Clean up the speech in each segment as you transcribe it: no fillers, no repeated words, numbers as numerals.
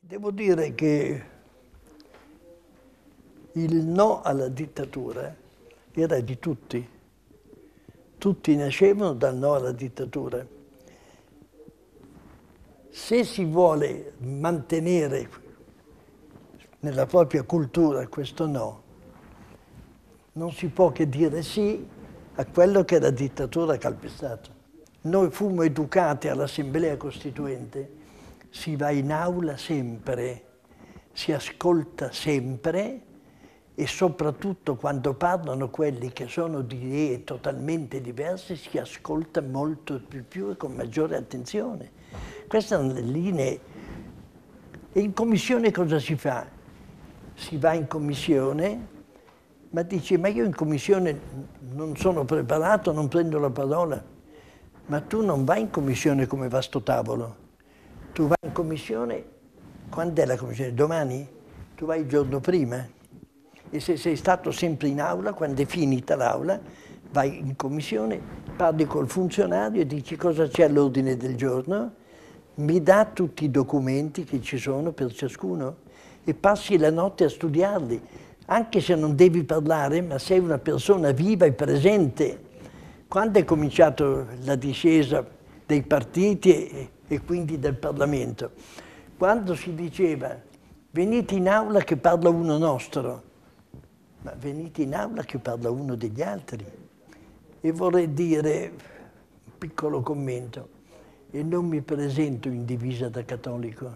Devo dire che il no alla dittatura era di tutti. Tutti nascevano dal no alla dittatura. Se si vuole mantenere nella propria cultura questo no, non si può che dire sì a quello che la dittatura ha calpestato. Noi fummo educati all'Assemblea Costituente, si va in aula sempre, si ascolta sempre e soprattutto quando parlano quelli che sono di idee totalmente diverse si ascolta molto di più e con maggiore attenzione. Queste sono le linee. E in commissione cosa si fa? Si va in commissione, ma dice, ma io in commissione non sono preparato, non prendo la parola. Ma tu non vai in commissione come va sto tavolo. Tu vai in commissione, quando è la commissione? Domani? Tu vai il giorno prima. E se sei stato sempre in aula, quando è finita l'aula, vai in commissione, parli col funzionario e dici cosa c'è all'ordine del giorno, mi dà tutti i documenti che ci sono per ciascuno e passi la notte a studiarli, anche se non devi parlare, ma sei una persona viva e presente. Quando è cominciato la discesa dei partiti e quindi del Parlamento? Quando si diceva venite in aula che parla uno nostro, ma venite in aula che parla uno degli altri. E vorrei dire, un piccolo commento, e non mi presento in divisa da cattolico,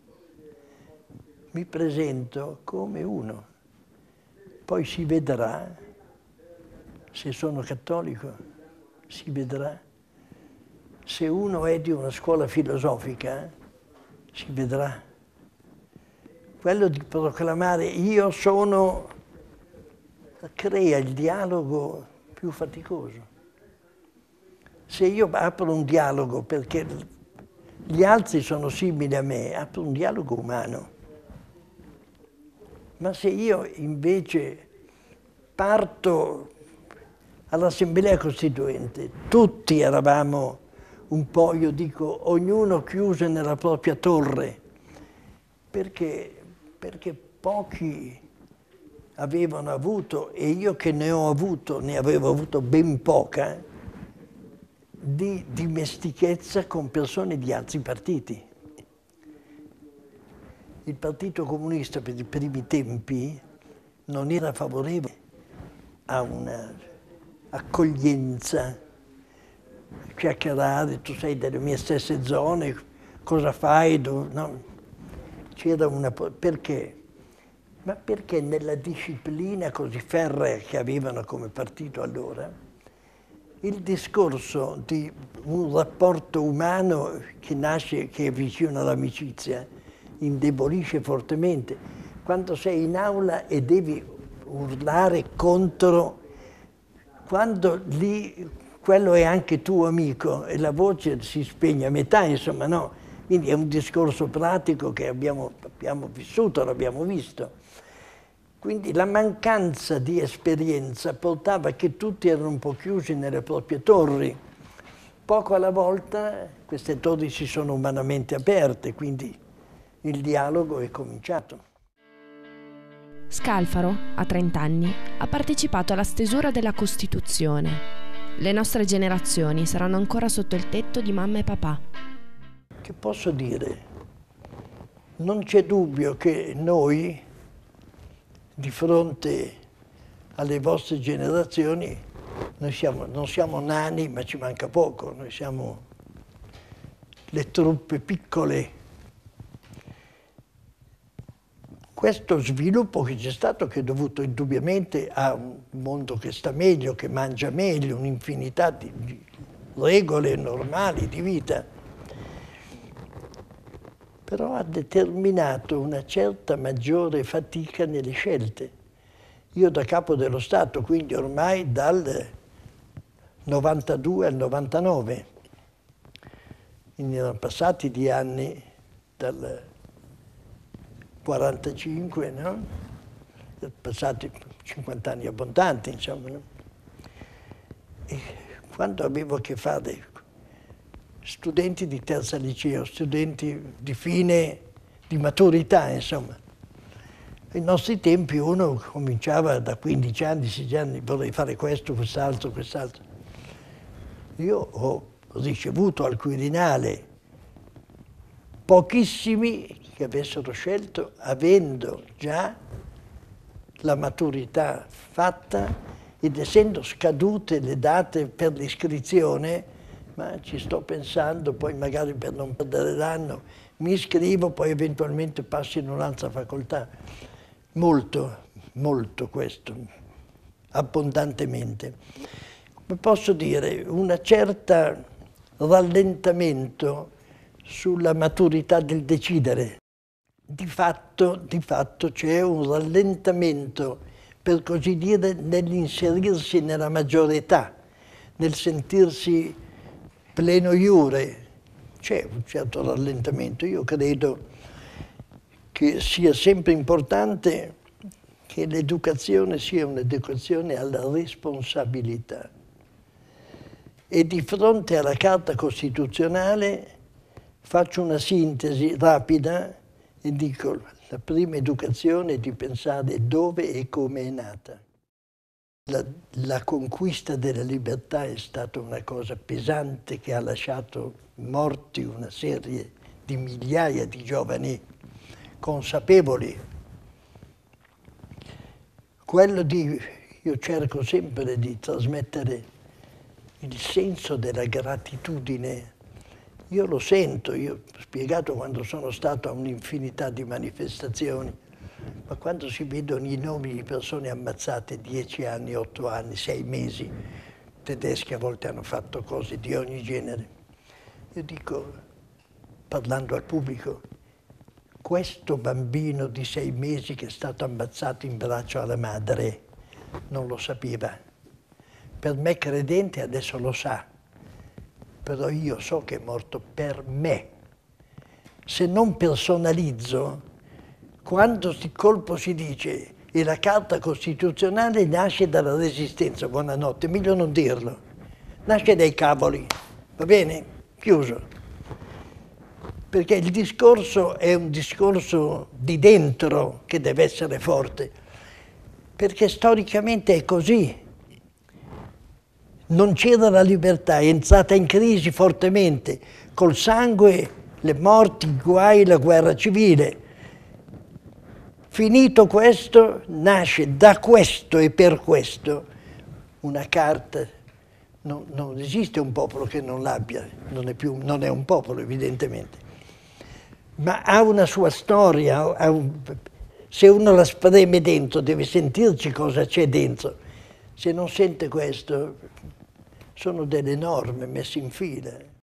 mi presento come uno. Poi si vedrà se sono cattolico. Si vedrà. Se uno è di una scuola filosofica, si vedrà. Quello di proclamare io sono crea il dialogo più faticoso. Se io apro un dialogo perché gli altri sono simili a me, apro un dialogo umano. Ma se io invece parto all'Assemblea Costituente, tutti eravamo un po', io dico, ognuno chiuso nella propria torre, perché pochi avevano avuto, e io che ne ho avuto, ne avevo avuto ben poca, di dimestichezza con persone di altri partiti. Il Partito Comunista per i primi tempi non era favorevole a una accoglienza, chiacchierare, tu sei delle mie stesse zone, cosa fai? No. C'era una... Perché? Ma perché nella disciplina così ferrea che avevano come partito allora, il discorso di un rapporto umano che nasce, che è vicino all'amicizia, indebolisce fortemente. Quando sei in aula e devi urlare contro, quando lì quello è anche tuo amico e la voce si spegne a metà, insomma, no? Quindi è un discorso pratico che abbiamo vissuto, l'abbiamo visto. Quindi la mancanza di esperienza portava che tutti erano un po' chiusi nelle proprie torri. Poco alla volta queste torri si sono umanamente aperte, quindi il dialogo è cominciato. Scalfaro, a 30 anni, ha partecipato alla stesura della Costituzione. Le nostre generazioni saranno ancora sotto il tetto di mamma e papà. Che posso dire? Non c'è dubbio che noi, di fronte alle vostre generazioni, non siamo nani, ma ci manca poco. Noi siamo le truppe piccole. Questo sviluppo che c'è stato, che è dovuto indubbiamente a un mondo che sta meglio, che mangia meglio, un'infinità di regole normali di vita, però ha determinato una certa maggiore fatica nelle scelte. Io da capo dello Stato, quindi ormai dal 92 al 99, quindi erano passati di anni, dal 45, no? Passati 50 anni abbondanti, insomma. No? E quando avevo a che fare studenti di terza liceo, studenti di fine di maturità, insomma. Ai nostri tempi uno cominciava da 15 anni, 16 anni, vorrei fare questo, quest'altro, quest'altro. Io ho ricevuto al Quirinale pochissimi che avessero scelto avendo già la maturità fatta ed essendo scadute le date per l'iscrizione, ma ci sto pensando, poi magari per non perdere l'anno mi iscrivo, poi eventualmente passo in un'altra facoltà. Molto, molto questo, abbondantemente. Come posso dire, una certa rallentamento sulla maturità del decidere. Di fatto c'è un rallentamento, per così dire, nell'inserirsi nella maggiore età, nel sentirsi pleno iure. C'è un certo rallentamento. Io credo che sia sempre importante che l'educazione sia un'educazione alla responsabilità. E di fronte alla Carta Costituzionale faccio una sintesi rapida e dico: la prima educazione è di pensare dove e come è nata. La conquista della libertà è stata una cosa pesante che ha lasciato morti una serie di migliaia di giovani consapevoli. Io cerco sempre di trasmettere il senso della gratitudine. Io lo sento, io ho spiegato quando sono stato a un'infinità di manifestazioni, ma quando si vedono i nomi di persone ammazzate 10 anni, 8 anni, 6 mesi, tedeschi a volte hanno fatto cose di ogni genere, io dico, parlando al pubblico, questo bambino di 6 mesi che è stato ammazzato in braccio alla madre non lo sapeva. Per me credente adesso lo sa, però io so che è morto per me. Se non personalizzo, quando di colpo si dice e la Carta Costituzionale nasce dalla Resistenza, buonanotte, meglio non dirlo, nasce dai cavoli, va bene? Chiuso. Perché il discorso è un discorso di dentro che deve essere forte, perché storicamente è così. Non c'era la libertà, è entrata in crisi fortemente, col sangue, le morti, i guai, la guerra civile. Finito questo, nasce da questo e per questo una carta. Non esiste un popolo che non l'abbia, non è un popolo evidentemente, ma ha una sua storia, se uno la spreme dentro deve sentirci cosa c'è dentro. Se non sente questo, sono delle norme messe in fila.